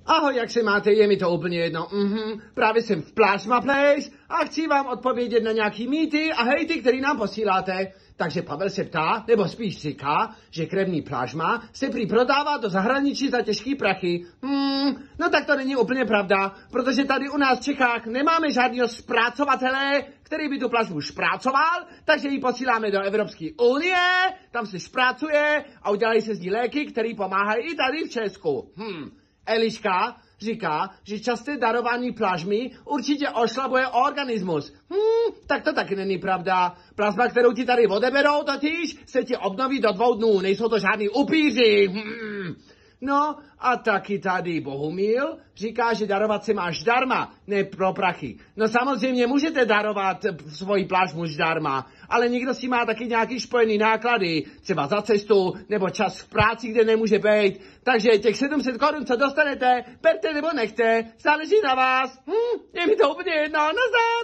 Ahoj, jak se máte, je mi to úplně jedno. Právě jsem v Plasma Place a chci vám odpovědět na nějaký mýty a hejty, který nám posíláte. Takže Pavel se ptá, nebo spíš říká, že krevní plazma se prý prodává do zahraničí za těžký prachy. No tak to není úplně pravda, protože tady u nás v Čechách nemáme žádného zpracovatele, který by tu plazmu šprácoval, takže ji posíláme do Evropské unie, tam se špracuje a udělají se z ní léky, které pomáhají i tady v Česku. Eliška říká, že časté darování plazmy určitě oslabuje organismus. Tak to taky není pravda. Plazma, kterou ti tady odeberou, totiž se ti obnoví do 2 dnů, nejsou to žádný upíři. No a taky tady Bohumil říká, že darovat se máš zdarma, ne pro prachy. No samozřejmě můžete darovat svoji plazmu zdarma, ale někdo si má taky nějaký spojený náklady, třeba za cestu nebo čas v práci, kde nemůže být. Takže těch 700 korun, co dostanete, berte nebo nechte, záleží na vás. Je mi to úplně jedno, nazdar!